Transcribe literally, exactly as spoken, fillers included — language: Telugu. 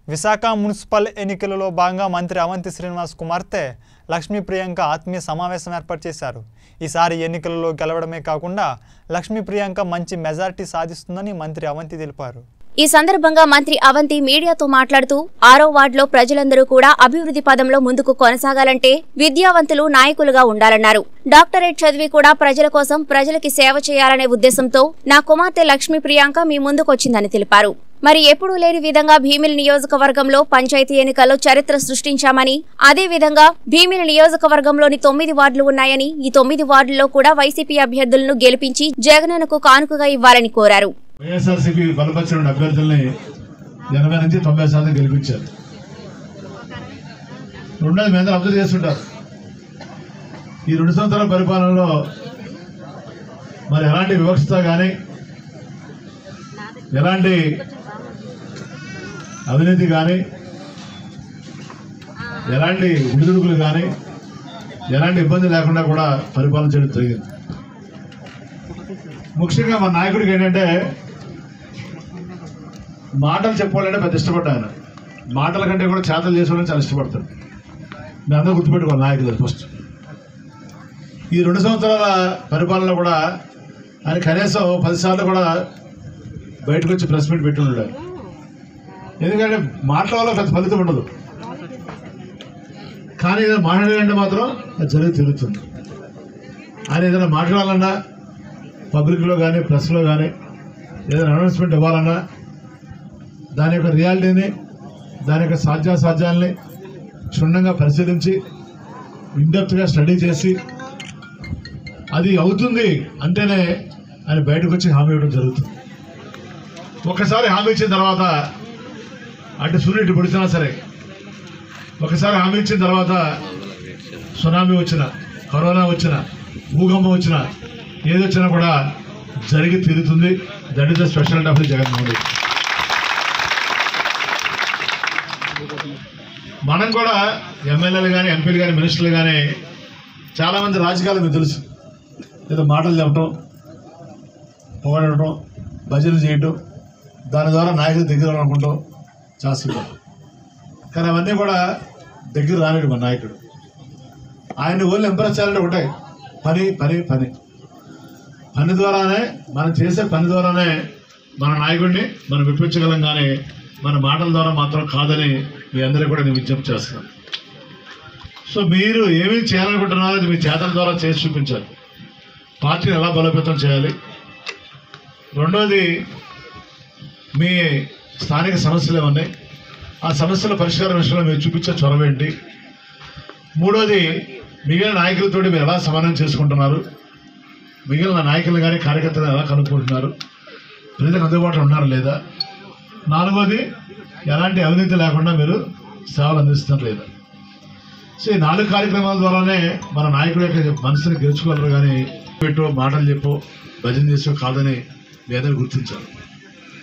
విశాఖ మున్సిపల్ ఎన్నికలలో భాగంగా మంత్రి అవంతి శ్రీనివాస్ కుమార్తె లక్ష్మీ ప్రియాంక ఆత్మీయ సమావేశం ఏర్పాటు చేశారు. ఈసారి ఎన్నికలలో గెలవడమే కాకుండా లక్ష్మీ ప్రియాంక మంచి మెజారిటీ సాధిస్తుందని మంత్రి అవంతి తెలిపారు. ఈ సందర్భంగా మంత్రి అవంతి మీడియాతో మాట్లాడుతూ ఆరో వార్డులో ప్రజలందరూ కూడా అభివృద్ధి పదంలో ముందుకు కొనసాగాలంటే విద్యావంతులు నాయకులుగా ఉండాలన్నారు. డాక్టరేట్ చదివి కూడా ప్రజల కోసం ప్రజలకి సేవ చేయాలనే ఉద్దేశంతో నా కుమార్తె లక్ష్మీ ప్రియాంక మీ ముందుకొచ్చిందని తెలిపారు. మరి ఎప్పుడూ లేని విధంగా భీమిలి నియోజకవర్గంలో పంచాయతీ ఎన్నికల్లో చరిత్ర సృష్టించామని, అదే విధంగా భీమిలి నియోజకవర్గంలోని తొమ్మిది వార్డులు ఉన్నాయని, ఈ తొమ్మిది వార్డుల్లో కూడా వైసీపీ అభ్యర్థులను గెలిపించి జగనన్నకు కానుకగా ఇవ్వాలని కోరారు. వైఎస్ఆర్సీపీ బలపరిచిన అభ్యర్థుల్ని ఎనభై నుంచి తొంభై శాతం గెలిపించారు. రెండోది మీద అబ్జర్వ్ చేస్తుంటారు. ఈ రెండు సంవత్సరాల పరిపాలనలో మరి ఎలాంటి వివక్షత కానీ, ఎలాంటి అవినీతి కానీ, ఎలాంటి విడుదడుకులు కానీ, ఎలాంటి ఇబ్బంది లేకుండా కూడా పరిపాలన చేయడం జరిగింది. ముఖ్యంగా మా నాయకుడికి ఏంటంటే మాటలు చెప్పుకోవాలంటే పెద్ద ఇష్టపడ్డా. ఆయన మాటల కంటే కూడా చేతలు చేసుకోవడానికి చాలా ఇష్టపడతాడు. మీ అందరూ గుర్తుపెట్టుకోవాలి నాయకులు. ఫస్ట్ ఈ రెండు సంవత్సరాల పరిపాలనలో కూడా ఆయన కనీసం పదిసార్లు కూడా బయటకు వచ్చి ప్రెస్ మీట్ పెట్టి ఉన్నాడు. ఎందుకంటే మాటల వల్ల పెద్ద ఫలితం ఉండదు, కానీ ఏదైనా మాట్లాడాలంటే మాత్రం అది జరిగి తిరుగుతుంది. ఆయన ఏదైనా మాట్లాడాలన్నా పబ్లిక్లో కానీ ప్రెస్లో కానీ ఏదైనా అనౌన్స్మెంట్ ఇవ్వాలన్నా దాని యొక్క రియాలిటీని, దాని యొక్క సాధ్యాసాధ్యాలని క్షుణ్ణంగా పరిశీలించి ఇన్డెప్త్గా స్టడీ చేసి అది అవుతుంది అంటేనే ఆయన బయటకు వచ్చి హామీ ఇవ్వడం జరుగుతుంది. ఒకసారి హామీ ఇచ్చిన తర్వాత అటు సూర్యుడు ఇటు పొడిచినా సరే, ఒకసారి హామీ ఇచ్చిన తర్వాత సునామీ వచ్చిన, కరోనా వచ్చిన, భూకంపం వచ్చిన, ఏది వచ్చినా కూడా జరిగి తీరుతుంది. That is the speciality of the Jaganmohan Reddy. మనం కూడా ఎమ్మెల్యేలు కానీ, ఎంపీలు కానీ, మినిస్టర్లు కానీ చాలామంది రాజకీయాలు మీకు తెలుసు. ఏదో మాటలు చెప్పడం, పొగడటం, భజనలు చేయటం, దాని ద్వారా నాయకులు దగ్గర అనుకుంటాం చేస్తుంటాం. కానీ అవన్నీ కూడా దగ్గర రాలేడు మన నాయకుడు. ఆయన ఓళ్ళు ఎంప్రెస్ చేయాలంటే ఉంటాయి పని పని పని పని ద్వారానే, మనం చేసే పని ద్వారానే మన నాయకుడిని మనం విప్పించగలం. కానీ మన మాటల ద్వారా మాత్రం కాదని మీ అందరికీ కూడా నేను విజ్ఞప్తి చేస్తున్నాను. సో మీరు ఏమీ చేయాలనుకుంటున్నారో అది మీ చేతల ద్వారా చేసి చూపించాలి. పార్టీని ఎలా బలోపేతం చేయాలి. రెండోది మీ స్థానిక సమస్యలు ఏమన్నాయి, ఆ సమస్యల పరిష్కారం విషయంలో మీరు చూపించే చొరవ ఏంటి. మూడోది మిగిలిన నాయకులతో మీరు ఎలా సమన్వయం చేసుకుంటున్నారు, మిగిలిన నాయకులు కానీ కార్యకర్తలు ఎలా కనుక్కుంటున్నారు, ప్రజలకు అందుబాటులో ఉన్నారా లేదా. నాలుగోది ఎలాంటి అవినీతి లేకుండా మీరు సేవలు అందిస్తున్నారు లేదా. సో ఈ నాలుగు కార్యక్రమాల ద్వారానే మన నాయకుల యొక్క మనసుని గెలుచుకోగలరు. కానీ పెట్టో మాటలు చెప్పో భజన చేసో కాదని మీ అందరూ గుర్తించాలి.